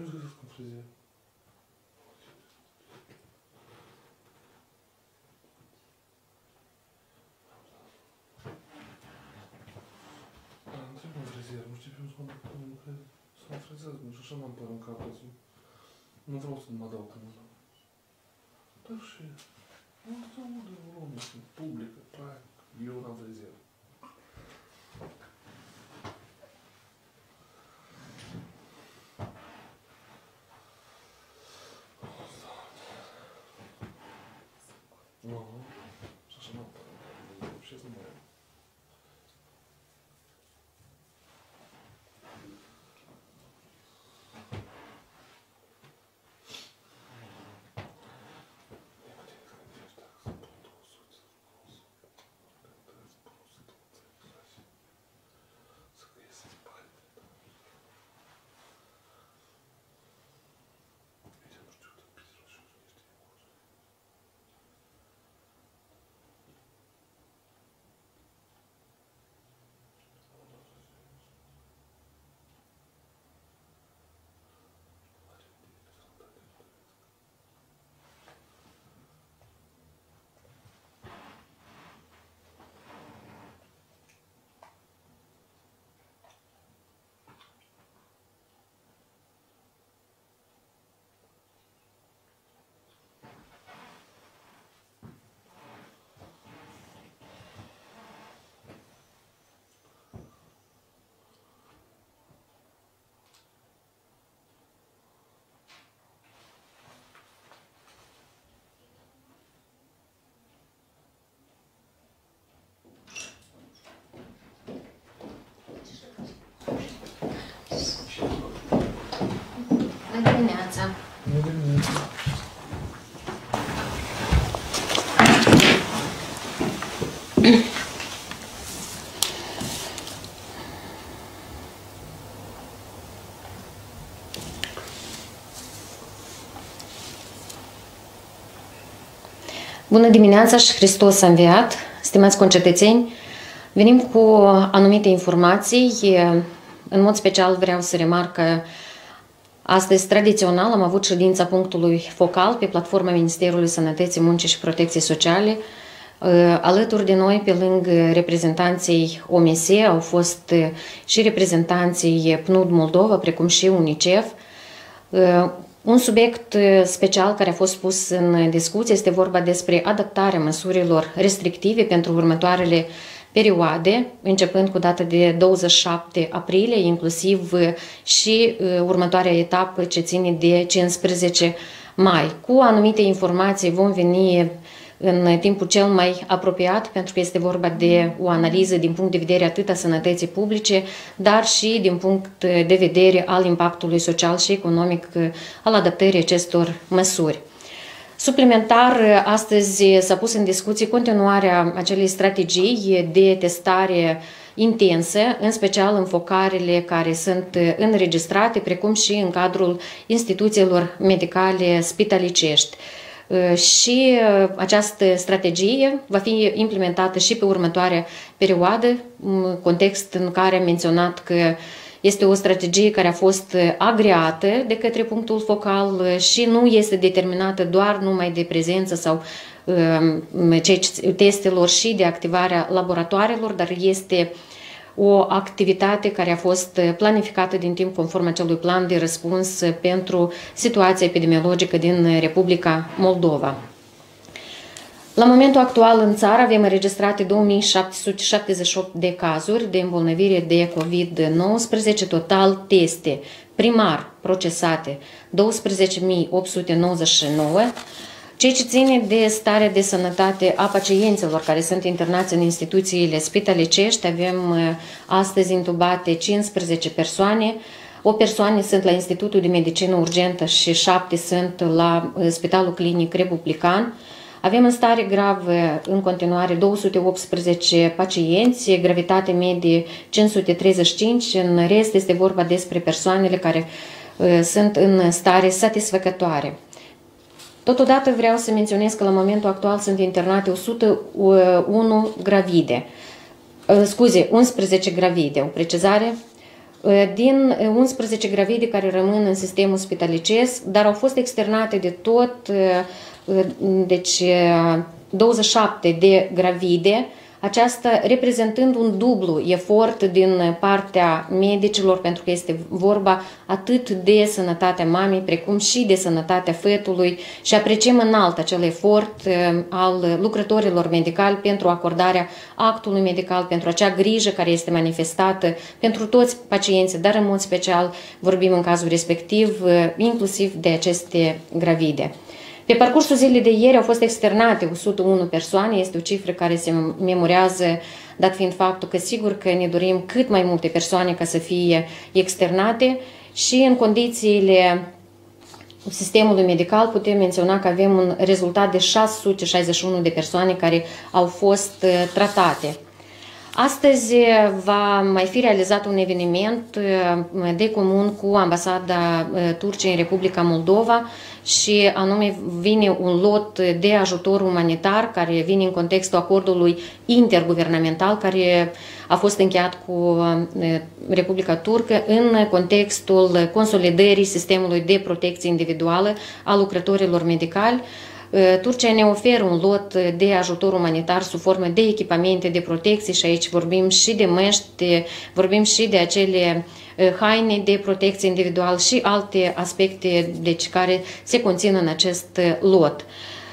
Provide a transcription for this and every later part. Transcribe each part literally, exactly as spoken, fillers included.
Eu îți găsesc un frizier. Am trebuie un frizier, nu știu ce să mă frezez, nu știu, așa n-am părut în cap azi. Nu vreau să mă dau până la... Dar și... Nu se aude o lume, publică, practic. Eu n-am frizier. Nu, și așa n-am părut. Și să nu mai am. Bună dimineața! Bună dimineața! Bună dimineața și Hristos a înviat! Stimați concetățeni, venim cu anumite informații. În mod special vreau să remarc că astăzi, tradițional, am avut ședința punctului focal pe platforma Ministerului Sănătății, Muncii și Protecției Sociale. Alături de noi, pe lângă reprezentanții O M S, au fost și reprezentanții P N U D Moldova, precum și UNICEF. Un subiect special care a fost pus în discuție este vorba despre adaptarea măsurilor restrictive pentru următoarele perioade, începând cu data de douăzeci și șapte aprilie, inclusiv și următoarea etapă ce ține de cincisprezece mai. Cu anumite informații vom veni în timpul cel mai apropiat, pentru că este vorba de o analiză din punct de vedere atât a sănătății publice, dar și din punct de vedere al impactului social și economic al adaptării acestor măsuri. Suplimentar, astăzi s-a pus în discuție continuarea acelei strategii de testare intensă, în special în focarele care sunt înregistrate, precum și în cadrul instituțiilor medicale spitalicești. Și această strategie va fi implementată și pe următoarea perioadă, în context în care am menționat că este o strategie care a fost agreată de către punctul focal și nu este determinată doar numai de prezență sau testelor și de activarea laboratoarelor, dar este o activitate care a fost planificată din timp conform acelui plan de răspuns pentru situația epidemiologică din Republica Moldova. La momentul actual în țară avem înregistrate două mii șapte sute șaptezeci și opt de cazuri de îmbolnăvire de COVID nouăsprezece, total teste primar procesate douăsprezece mii opt sute nouăzeci și nouă. Ceea ce ține de starea de sănătate a pacienților care sunt internați în instituțiile spitalicești, avem astăzi intubate cincisprezece persoane, o persoane sunt la Institutul de Medicină Urgentă și șapte sunt la Spitalul Clinic Republican. Avem în stare gravă în continuare două sute optsprezece pacienți, gravitate medie cinci sute treizeci și cinci, în rest este vorba despre persoanele care sunt în stare satisfăcătoare. Totodată vreau să menționez că la momentul actual sunt internate o sută unu gravide, scuze, unsprezece gravide, o precizare, din unsprezece gravide care rămân în sistemul spitalicesc, dar au fost externate de tot, deci douăzeci și șapte de gravide, aceasta reprezentând un dublu efort din partea medicilor, pentru că este vorba atât de sănătatea mamei, precum și de sănătatea fetului, și apreciem înalt acel efort al lucrătorilor medicali pentru acordarea actului medical, pentru acea grijă care este manifestată pentru toți pacienții, dar în mod special vorbim în cazul respectiv inclusiv de aceste gravide. Pe parcursul zilei de ieri au fost externate o sută unu persoane, este o cifră care se memorează, dat fiind faptul că sigur că ne dorim cât mai multe persoane ca să fie externate, și în condițiile sistemului medical putem menționa că avem un rezultat de șase sute șaizeci și unu de persoane care au fost tratate. Astăzi va mai fi realizat un eveniment de comun cu Ambasada Turciei în Republica Moldova, și anume vine un lot de ajutor umanitar care vine în contextul acordului interguvernamental care a fost încheiat cu Republica Turcă în contextul consolidării sistemului de protecție individuală a lucrătorilor medicali. Turcia ne oferă un lot de ajutor umanitar sub formă de echipamente de protecție, și aici vorbim și de măști, vorbim și de acele haine de protecție individual și alte aspecte, deci, care se conțin în acest lot.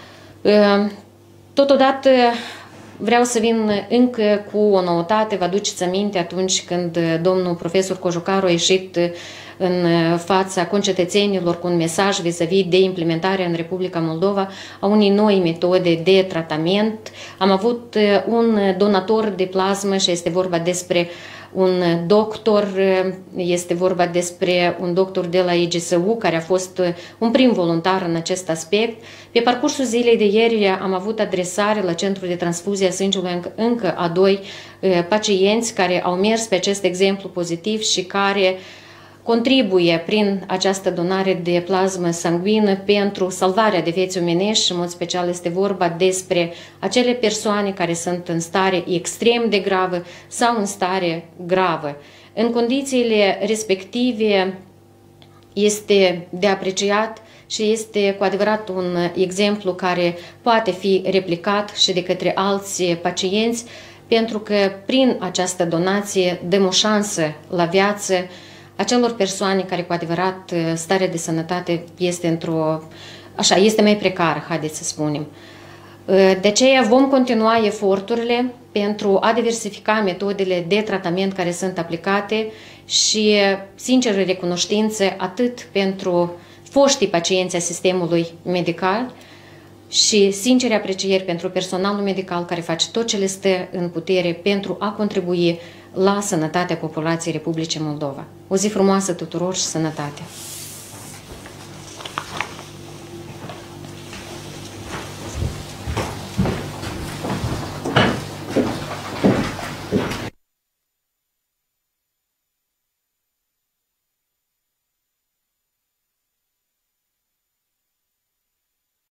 Totodată vreau să vin încă cu o noutate. Vă aduceți aminte atunci când domnul profesor Cojocaru a ieșit în fața concetățenilor cu un mesaj vis-a-vis de implementarea în Republica Moldova a unei noi metode de tratament. Am avut un donator de plasmă și este vorba despre un doctor, este vorba despre un doctor de la I G S U care a fost un prim voluntar în acest aspect. Pe parcursul zilei de ieri am avut adresare la Centrul de Transfuzie a Sângelui încă a doi pacienți care au mers pe acest exemplu pozitiv și care contribuie prin această donare de plasmă sanguină pentru salvarea de vieți omenești, și în mod special este vorba despre acele persoane care sunt în stare extrem de gravă sau în stare gravă. În condițiile respective este de apreciat și este cu adevărat un exemplu care poate fi replicat și de către alți pacienți, pentru că prin această donație dăm o șansă la viață acelor persoane care cu adevărat starea de sănătate este într-o, așa, este mai precară, haideți să spunem. De aceea vom continua eforturile pentru a diversifica metodele de tratament care sunt aplicate și sinceră recunoștință atât pentru foștii pacienți a sistemului medical și sincere aprecieri pentru personalul medical care face tot ce le stă în putere pentru a contribui la sănătatea populației Republicii Moldova. O zi frumoasă tuturor și sănătate!